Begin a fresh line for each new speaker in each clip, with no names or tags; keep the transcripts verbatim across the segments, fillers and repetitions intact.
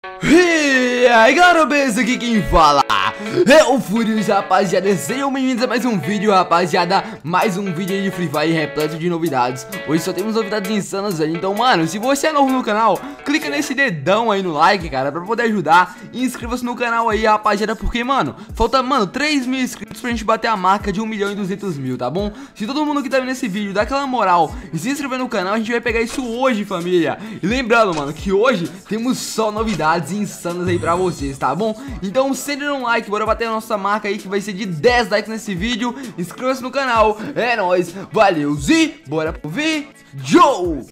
E aí galera, beleza? Aqui quem fala é o Furious, rapaziada. Sejam bem-vindos a mais um vídeo, rapaziada. Mais um vídeo aí de Free Fire repleto de novidades. Hoje só temos novidades insanas, velho. Então, mano, se você é novo no canal, clica nesse dedão aí no like, cara, pra poder ajudar. E inscreva-se no canal aí, rapaziada, porque, mano, falta, mano, três mil inscritos pra gente bater a marca de um milhão e duzentos mil, tá bom? Se todo mundo que tá vendo esse vídeo dá aquela moral e se inscrever no canal, a gente vai pegar isso hoje, família. E lembrando, mano, que hoje temos só novidades insanas aí pra vocês, tá bom? Então, sendo um like, bora bater a nossa marca aí, que vai ser de dez likes nesse vídeo. Inscreva-se no canal, é nóis, valeu, e bora pro vídeo!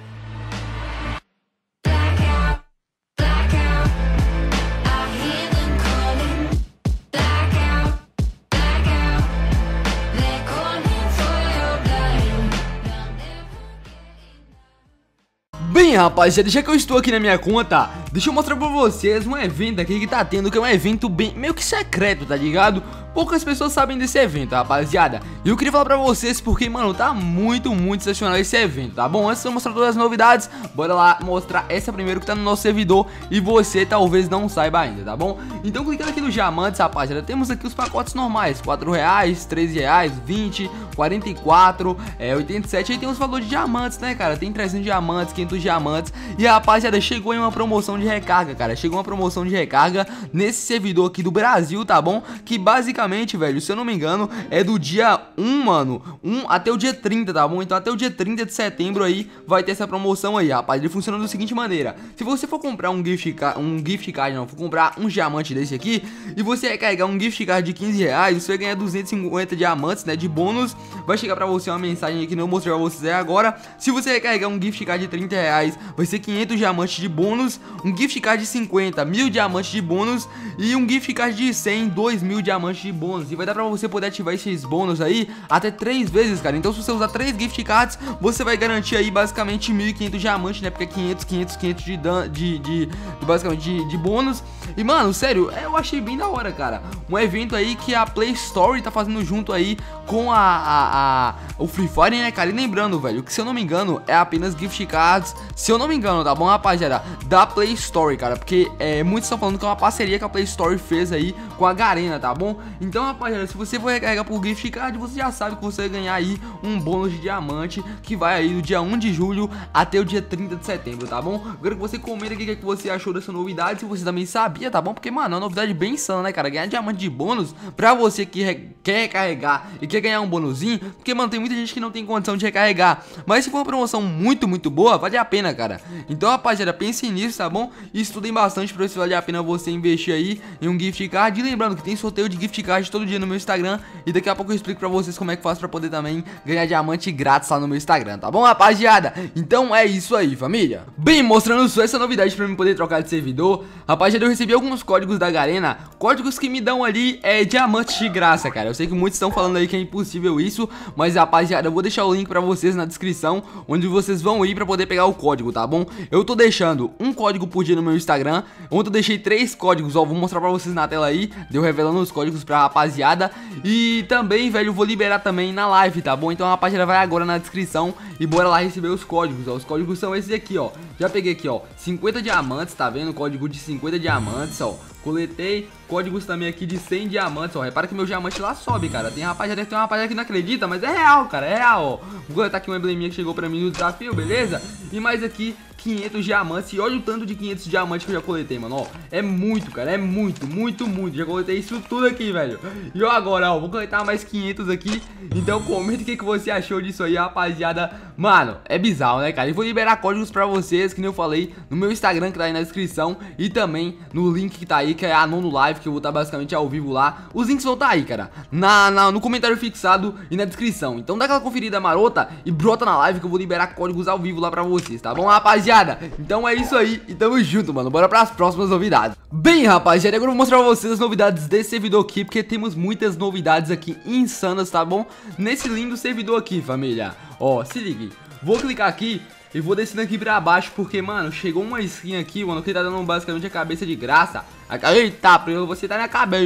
Bem, rapaziada, já que eu estou aqui na minha conta, deixa eu mostrar pra vocês um evento aqui que tá tendo, que é um evento bem, meio que secreto, tá ligado? Poucas pessoas sabem desse evento, rapaziada. E eu queria falar pra vocês porque, mano, tá muito, muito sensacional esse evento, tá bom? Antes de eu mostrar todas as novidades, bora lá mostrar essa primeiro que tá no nosso servidor e você talvez não saiba ainda, tá bom? Então, clicando aqui nos diamantes, rapaziada, temos aqui os pacotes normais, quatro reais, treze reais, vinte, quarenta e quatro, é, oitenta e sete. Aí tem os valores de diamantes, né, cara? Tem trezentos diamantes, quinhentos diamantes. E, rapaziada, chegou em uma promoção de recarga, cara. Chegou uma promoção de recarga nesse servidor aqui do Brasil, tá bom? Que basicamente, velho, se eu não me engano, é do dia um, mano, um até o dia trinta, tá bom? Então até o dia trinta de setembro aí vai ter essa promoção aí, rapaz. Ele funciona da seguinte maneira: se você for comprar um gift card, um gift card, não, for comprar um diamante desse aqui e você recarregar um gift card de quinze reais, você vai ganhar duzentos e cinquenta diamantes, né, de bônus. Vai chegar pra você uma mensagem aqui, não vou mostrar pra vocês agora. Se você recarregar um gift card de trinta reais, vai ser quinhentos diamantes de bônus, um gift card de cinquenta, mil diamantes de bônus e um gift card de cem, dois mil diamantes de bônus. E vai dar pra você poder ativar esses bônus aí até três vezes, cara. Então se você usar três gift cards, você vai garantir aí basicamente mil e quinhentos diamantes, né? Porque é quinhentos, quinhentos, quinhentos de, dan de, de, de basicamente de, de bônus. E, mano, sério, eu achei bem da hora, cara. Um evento aí que a Play Store tá fazendo junto aí com a, a, a o Free Fire, né, cara? E lembrando, velho, que se eu não me engano, é apenas gift cards, se eu não me engano, tá bom, rapaziada? Da Play Store, cara. Porque é, muitos estão falando que é uma parceria que a Play Store fez aí com a Garena, tá bom? Então, rapaziada, se você for recarregar por gift card, você já sabe que você vai ganhar aí um bônus de diamante que vai aí do dia um de julho até o dia trinta de setembro, tá bom? Eu quero que você comente aqui o que você achou dessa novidade, se você também sabia, tá bom? Porque, mano, é uma novidade bem insana, né, cara? Ganhar diamante de bônus pra você que re quer recarregar e quer ganhar um bônusinho, porque, mano, tem muita gente que não tem condição de recarregar. Mas se for uma promoção muito, muito boa, vale a pena, cara. Então, rapaziada, pensem nisso, tá bom? E estudem bastante pra ver se vale a pena você investir aí em um gift card. E lembrando que tem sorteio de gift card todo dia no meu Instagram, e daqui a pouco eu explico pra vocês como é que faz pra poder também ganhar diamante grátis lá no meu Instagram, tá bom, rapaziada? Então é isso aí, família. Bem, mostrando só essa novidade pra mim poder trocar de servidor, rapaziada, eu recebi alguns códigos da Garena, códigos que me dão ali é, diamantes de graça, cara. Eu sei que muitos estão falando aí que é impossível isso, mas, rapaziada, eu vou deixar o link pra vocês na descrição, onde vocês vão ir pra poder pegar o código, tá bom? Eu tô deixando um código por dia no meu Instagram, ontem eu deixei três códigos, ó, vou mostrar pra vocês na tela aí, deu revelando os códigos pra rapaziada. E também, velho, eu vou liberar também na live, tá bom? Então a página vai agora na descrição e bora lá receber os códigos, ó. Os códigos são esses aqui, ó. Já peguei aqui, ó, cinquenta diamantes, tá vendo? Código de cinquenta diamantes, ó. Coletei códigos também aqui de cem diamantes, ó. Repara que meu diamante lá sobe, cara. Tem rapaziada, tem uma rapaziada que não acredita, mas é real, cara, é real, ó. Vou coletar aqui um embleminha que chegou pra mim no desafio, beleza? E mais aqui quinhentos diamantes, e olha o tanto de quinhentos diamantes que eu já coletei, mano, ó. É muito, cara, é muito, muito, muito. Já coletei isso tudo aqui, velho. E ó, agora, ó, vou coletar mais quinhentos aqui. Então comenta o que, que você achou disso aí, rapaziada. Mano, é bizarro, né, cara? E vou liberar códigos pra vocês, que nem eu falei, no meu Instagram, que tá aí na descrição, e também no link que tá aí, que é a Nono Live, que eu vou estar basicamente ao vivo lá. Os links vão estar aí, cara, na, na, no comentário fixado e na descrição. Então dá aquela conferida marota e brota na live, que eu vou liberar códigos ao vivo lá pra vocês, tá bom, rapaziada? Então é isso aí, e tamo junto, mano. Bora pras próximas novidades. Bem, rapaziada, agora eu vou mostrar pra vocês as novidades desse servidor aqui, porque temos muitas novidades aqui insanas, tá bom? Nesse lindo servidor aqui, família. Ó, se ligue, vou clicar aqui e vou descendo aqui pra baixo, porque, mano, chegou uma skin aqui, mano, que tá dando basicamente a cabeça de graça. Eita, você tá na cabeça.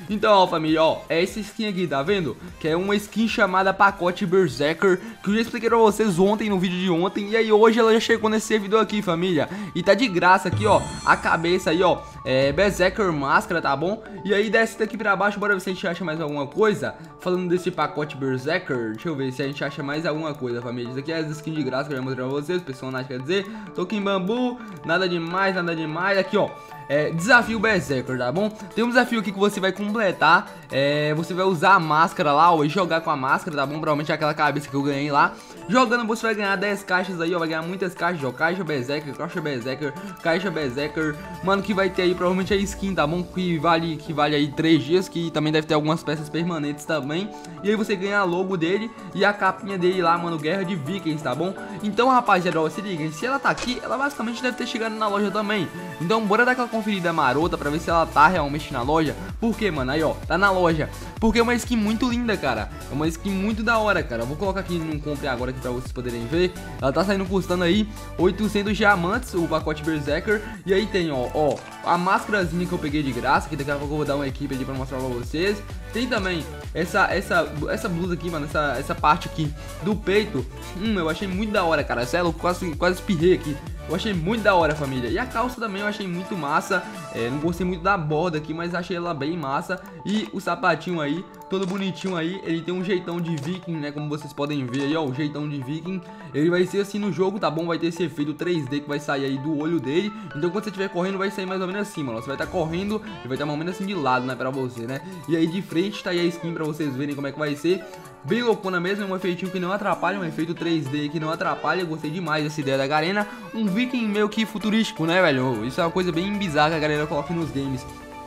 Então, ó, família, ó, é essa skin aqui, tá vendo? Que é uma skin chamada Pacote Berserker, que eu já expliquei pra vocês ontem, no vídeo de ontem. E aí hoje ela já chegou nesse servidor aqui, família. E tá de graça aqui, ó, a cabeça aí, ó, é Berserker Máscara, tá bom? E aí desce daqui pra baixo, bora ver se a gente acha mais alguma coisa. Falando desse pacote Berserker, deixa eu ver se a gente acha mais alguma coisa, família. Isso aqui é as skins de graça que eu já mostrei pra vocês, personagem quer dizer, Token Bambu, nada demais, nada demais. Aqui, ó, é, desafio Berserker, tá bom? Tem um desafio aqui que você vai completar, é, você vai usar a máscara lá, ó, e jogar com a máscara, tá bom? Provavelmente é aquela cabeça que eu ganhei lá. Jogando você vai ganhar dez caixas aí, ó, vai ganhar muitas caixas, ó, caixa Berserker, caixa Berserker, caixa Berserker, mano, que vai ter aí provavelmente a skin, tá bom? Que vale, que vale aí três dias, que também deve ter algumas peças permanentes também. E aí você ganha a logo dele e a capinha dele lá, mano, Guerra de Vikings, tá bom? Então, rapaziada, ó, se liga, se ela tá aqui, ela basicamente deve ter chegado na loja também. Então, bora dar aquela conferida marota pra ver se ela tá realmente na loja. Por quê, mano? Aí, ó, tá na loja. Porque é uma skin muito linda, cara. É uma skin muito da hora, cara. Eu vou colocar aqui no compre agora aqui pra vocês poderem ver. Ela tá saindo custando aí oitocentos diamantes, o pacote Berserker. E aí tem, ó, ó, a máscarazinha que eu peguei de graça, que daqui a pouco eu vou dar uma equipe aqui pra mostrar pra vocês. Tem também essa, essa, essa blusa aqui, mano, essa, essa parte aqui do peito. Hum, eu achei muito da hora, cara. Sério, quase, quase espirrei aqui. Eu achei muito da hora, família. E a calça também eu achei muito massa. É, não gostei muito da borda aqui, mas achei ela bem massa. E o sapatinho aí, todo bonitinho aí. Ele tem um jeitão de viking, né? Como vocês podem ver aí, ó, o jeitão de viking. Ele vai ser assim no jogo, tá bom? Vai ter esse efeito três D que vai sair aí do olho dele. Então quando você estiver correndo vai sair mais ou menos assim, mano. Você vai estar tá correndo e vai estar tá mais ou menos assim de lado, né? Pra você, né? E aí de frente tá aí a skin pra vocês verem como é que vai ser. Bem loucona mesmo, é um efeitinho que não atrapalha, um efeito três D que não atrapalha. Eu gostei demais dessa ideia da Garena. Um viking meio que futurístico, né, velho? Isso é uma coisa bem bizarra que a galera coloca nos games.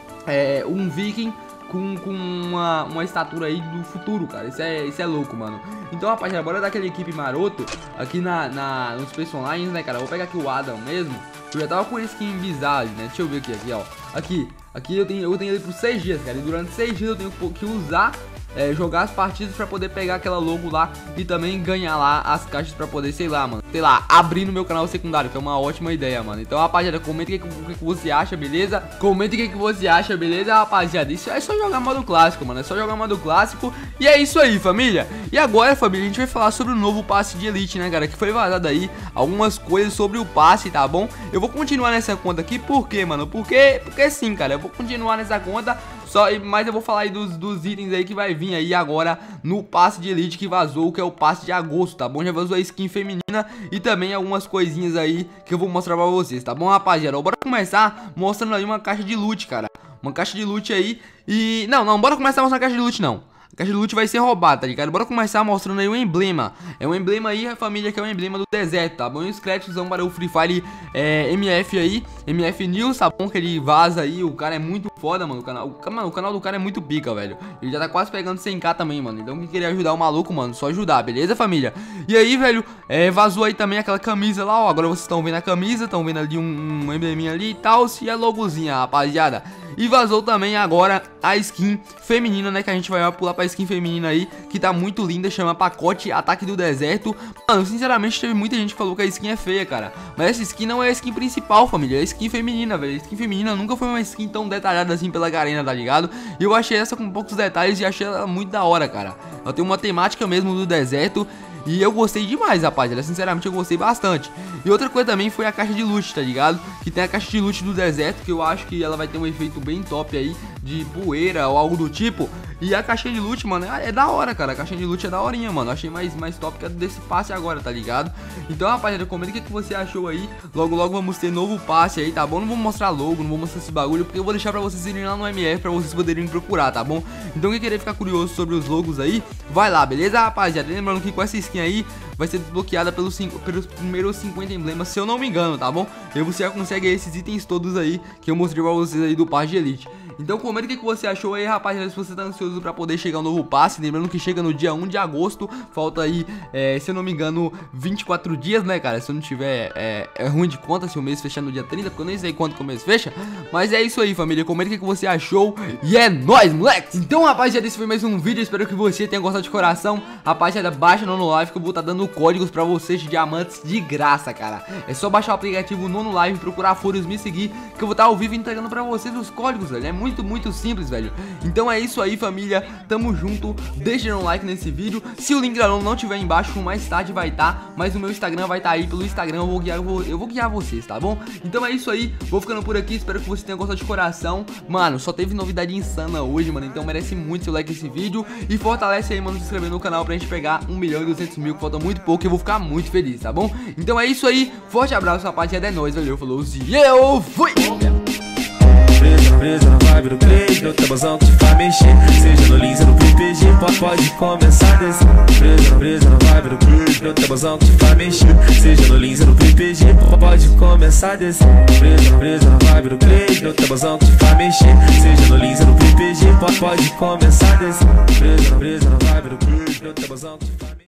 É um viking com, com uma, uma estatura aí do futuro, cara. Isso é, isso é louco, mano. Então, rapaziada, bora dar aquela equipe maroto aqui na, na, nos personagens, né, cara? Eu vou pegar aqui o Adam mesmo. Eu já tava com skin bizarro, né? Deixa eu ver aqui, aqui, ó. Aqui, aqui eu tenho, eu tenho ele por seis dias, cara. E durante seis dias eu tenho que usar... É, jogar as partidas pra poder pegar aquela logo lá e também ganhar lá as caixas pra poder, sei lá, mano, sei lá, abrir no meu canal secundário, que é uma ótima ideia, mano. Então, rapaziada, comenta o que, que, que você acha, beleza? Comenta o que, que você acha, beleza, rapaziada? Isso é só jogar modo clássico, mano, é só jogar modo clássico. E é isso aí, família. E agora, família, a gente vai falar sobre o novo passe de Elite, né, cara? Que foi vazado aí algumas coisas sobre o passe, tá bom? Eu vou continuar nessa conta aqui, por quê, mano? Porque, porque sim, cara, eu vou continuar nessa conta. Só, mas eu vou falar aí dos, dos itens aí que vai vir aí agora no passe de Elite que vazou, que é o passe de agosto, tá bom? Já vazou a skin feminina e também algumas coisinhas aí que eu vou mostrar pra vocês, tá bom, rapaziada? Bora começar mostrando aí uma caixa de loot, cara. Uma caixa de loot aí e... Não, não, bora começar a mostrar a caixa de loot, não. A caixa de loot vai ser roubada, tá ligado? Bora começar mostrando aí o emblema. É um emblema aí, a família, que é o emblema do deserto, tá bom? E os créditos vão para o Free Fire é, M F aí, M F News, tá bom? Que ele vaza aí, o cara é muito foda, mano. O canal, o, mano, o canal do cara é muito pica, velho. Ele já tá quase pegando cem k também, mano. Então quem querer ajudar o maluco, mano, só ajudar, beleza, família? E aí, velho, é, vazou aí também aquela camisa lá, ó. Agora vocês estão vendo a camisa, estão vendo ali um, um embleminha ali e tal. E a logozinha, rapaziada. E vazou também agora a skin feminina, né? Que a gente vai pular pra skin feminina aí, que tá muito linda, chama Pacote Ataque do Deserto. Mano, sinceramente, teve muita gente que falou que a skin é feia, cara. Mas essa skin não é a skin principal, família. É a skin feminina, velho. A skin feminina nunca foi uma skin tão detalhada assim pela Garena, tá ligado? E eu achei essa com poucos detalhes e achei ela muito da hora, cara. Ela tem uma temática mesmo do deserto. E eu gostei demais, rapaziada, sinceramente eu gostei bastante. E outra coisa também foi a caixa de loot, tá ligado? Que tem a caixa de loot do deserto, que eu acho que ela vai ter um efeito bem top aí, de poeira ou algo do tipo. E a caixinha de loot, mano, é, é da hora, cara. A caixinha de loot é da horinha, mano. Eu achei mais, mais top que a desse passe agora, tá ligado? Então, rapaziada, comenta o que, que você achou aí. Logo, logo vamos ter novo passe aí, tá bom? Não vou mostrar logo, não vou mostrar esse bagulho, porque eu vou deixar pra vocês irem lá no M F, pra vocês poderem procurar, tá bom? Então, quem querer ficar curioso sobre os logos aí, vai lá, beleza, rapaziada? Lembrando que com essa skin aí, vai ser desbloqueada pelos, cinco, pelos primeiros cinquenta emblemas, se eu não me engano, tá bom? E você já consegue esses itens todos aí que eu mostrei pra vocês aí do passe de Elite. Então comenta o que, que você achou aí, rapaziada, se você tá ansioso pra poder chegar um novo passe. Lembrando que chega no dia um de agosto, falta aí, é, se eu não me engano, vinte e quatro dias, né, cara? Se eu não tiver, é, é ruim de conta se o mês fechar no dia trinta, porque eu nem sei quando que o mês fecha. Mas é isso aí, família, comenta o que, que você achou e é nóis, moleque! Então, rapaziada, esse foi mais um vídeo, espero que você tenha gostado de coração. Rapaziada, baixa no Live que eu vou estar dando códigos pra vocês de diamantes de graça, cara. É só baixar o aplicativo Nono Live, procurar Fúrios, me seguir, que eu vou estar ao vivo entregando pra vocês os códigos, velho. É muito muito, muito simples, velho. Então é isso aí, família, tamo junto, deixa um like nesse vídeo. Se o link da não tiver embaixo, mais tarde vai estar, tá, mas o meu Instagram vai estar tá aí, pelo Instagram eu vou guiar, eu vou, eu vou guiar vocês, tá bom? Então é isso aí, vou ficando por aqui, espero que você tenha gostado de coração. Mano, só teve novidade insana hoje, mano, então merece muito seu like nesse vídeo. E fortalece aí, mano, se inscrever no canal pra gente pegar um milhão e duzentos mil, que falta muito pouco, e eu vou ficar muito feliz, tá bom? Então é isso aí, forte abraço, rapaziada, é nóis, valeu, falou, e eu fui!
Presa, presa na vibe do Clay, no tabuzão que te faz mexer. Seja no Lins ou no P P G, pode, pode começar a descer. Presa, presa na vibe do Clay, no tabuzão que te faz mexer. Seja no Lins ou no P P G, pode começar a descer. Presa, presa na vibe do Clay, no tabuzão que te faz mexer. Seja no Lins ou no P P G, pode, pode começar a descer. Presa, presa na vibe do Clay, no tabuzão que te faz mexer.